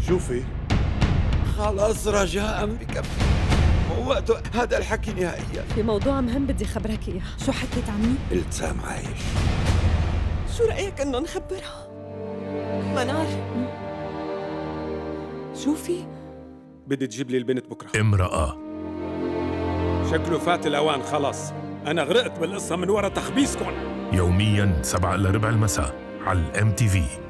شوفي، خلاص رجاء بكفي، مو وقته هذا الحكي نهائيا. في موضوع مهم بدي خبرك اياه. شو حكيت عمي؟ التسام عايش. شو رأيك انه نخبرها؟ منار، شوفي، بدي تجيب لي البنت بكره. امرأة. شكله فات الأوان خلاص، أنا غرقت بالقصة من ورا تخبيصكم. يومياً 7 إلى ربع المساء على MTV.